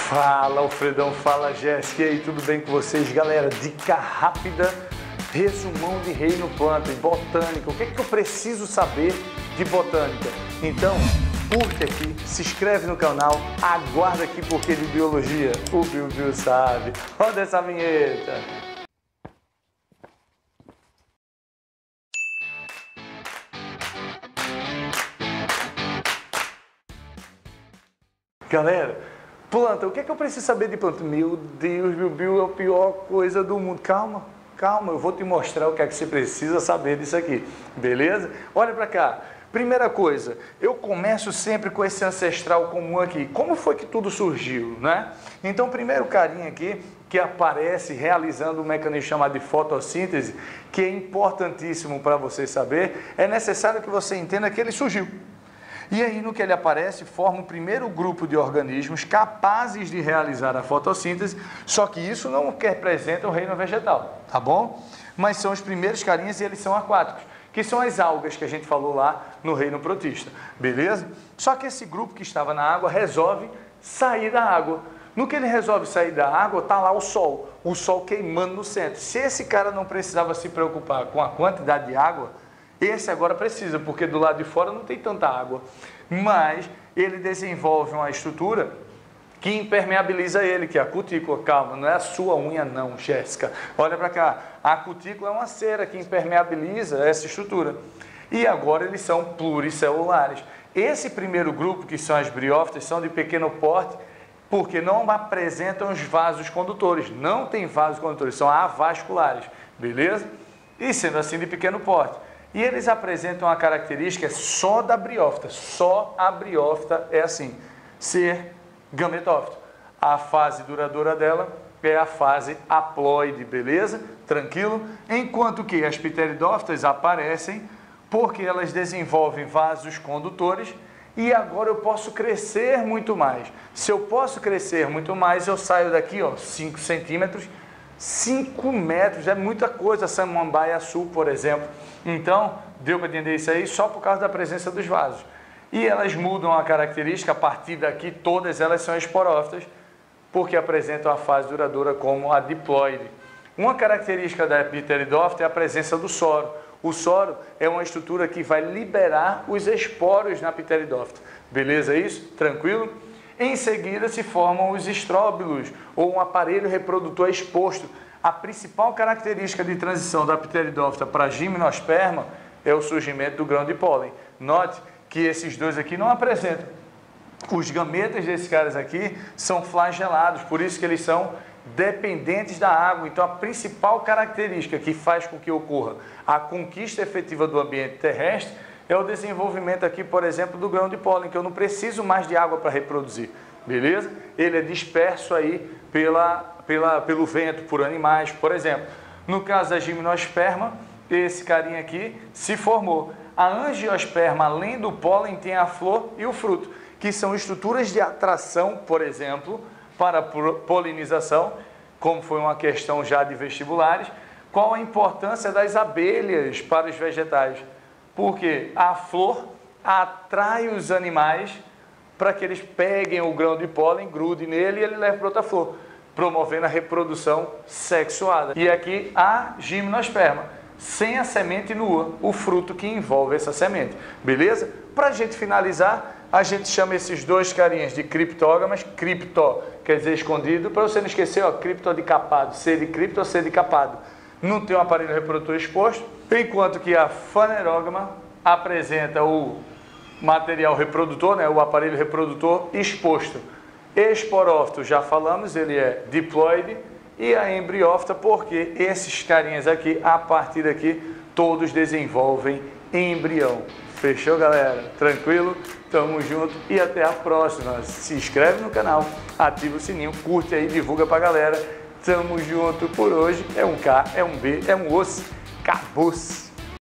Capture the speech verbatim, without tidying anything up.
Fala Alfredão, fala Jéssica, e aí, tudo bem com vocês? Galera, dica rápida, resumão de reino planta e botânica. O que é que eu preciso saber de botânica? Então, curte aqui, se inscreve no canal, aguarda aqui porque de biologia o Bill Bill sabe. Roda essa vinheta! Galera, planta, o que é que eu preciso saber de planta? Meu Deus, Bill Bill é a pior coisa do mundo. Calma, calma, eu vou te mostrar o que é que você precisa saber disso aqui, beleza? Olha pra cá. Primeira coisa, eu começo sempre com esse ancestral comum aqui. Como foi que tudo surgiu, né? Então, primeiro carinha aqui, que aparece realizando um mecanismo chamado de fotossíntese, que é importantíssimo para você saber, é necessário que você entenda que ele surgiu. E aí, no que ele aparece, forma o primeiro grupo de organismos capazes de realizar a fotossíntese, só que isso não representa o reino vegetal, tá bom? Mas são os primeiros carinhas e eles são aquáticos, que são as algas que a gente falou lá no reino protista, beleza? Só que esse grupo que estava na água resolve sair da água. No que ele resolve sair da água, está lá o sol, o sol queimando no centro. Se esse cara não precisava se preocupar com a quantidade de água, esse agora precisa, porque do lado de fora não tem tanta água. Mas ele desenvolve uma estrutura que impermeabiliza ele, que é a cutícula. Calma, não é a sua unha não, Jéssica. Olha para cá. A cutícula é uma cera que impermeabiliza essa estrutura. E agora eles são pluricelulares. Esse primeiro grupo, que são as briófitas, são de pequeno porte, porque não apresentam os vasos condutores. Não tem vasos condutores, são avasculares, beleza? E sendo assim de pequeno porte. E eles apresentam a característica só da briófita, só a briófita é assim, ser gametófito. A fase duradoura dela é a fase haploide, beleza? Tranquilo? Enquanto que as pteridófitas aparecem porque elas desenvolvem vasos condutores e agora eu posso crescer muito mais. Se eu posso crescer muito mais, eu saio daqui, ó, cinco centímetros, cinco metros, é muita coisa, samambaia sul, por exemplo. Então, deu para entender isso aí só por causa da presença dos vasos. E elas mudam a característica, a partir daqui todas elas são esporófitas, porque apresentam a fase duradoura como a diploide. Uma característica da pteridófita é a presença do soro. O soro é uma estrutura que vai liberar os esporos na pteridófita. Beleza isso? Tranquilo? Em seguida se formam os estróbilos, ou um aparelho reprodutor exposto. A principal característica de transição da pteridófita para gimnosperma é o surgimento do grão de pólen. Note que esses dois aqui não apresentam. Os gametas desses caras aqui são flagelados, por isso que eles são dependentes da água. Então a principal característica que faz com que ocorra a conquista efetiva do ambiente terrestre é o desenvolvimento aqui, por exemplo, do grão de pólen, que eu não preciso mais de água para reproduzir, beleza? Ele é disperso aí pela, pela, pelo vento, por animais, por exemplo. No caso da gimnosperma, esse carinha aqui se formou. A angiosperma, além do pólen, tem a flor e o fruto, que são estruturas de atração, por exemplo, para a polinização, como foi uma questão já de vestibulares. Qual a importância das abelhas para os vegetais? Porque a flor atrai os animais para que eles peguem o grão de pólen, grudem nele e ele leve para outra flor, promovendo a reprodução sexuada. E aqui a gimnosperma, sem a semente nua, o fruto que envolve essa semente. Beleza? Para a gente finalizar, a gente chama esses dois carinhas de criptógamas. Criptó quer dizer escondido, para você não esquecer, ó, criptó de capado, C de criptó, C de capado. Não tem um aparelho reprodutor exposto, enquanto que a fanerógama apresenta o material reprodutor, né, o aparelho reprodutor exposto. Esporófito, já falamos, ele é diploide, e a embriófita, porque esses carinhas aqui, a partir daqui, todos desenvolvem embrião. Fechou, galera? Tranquilo? Tamo junto e até a próxima. Se inscreve no canal, ativa o sininho, curte aí, divulga pra galera. Tamo junto por hoje. É um K, é um B, é um osso. Acabou-se.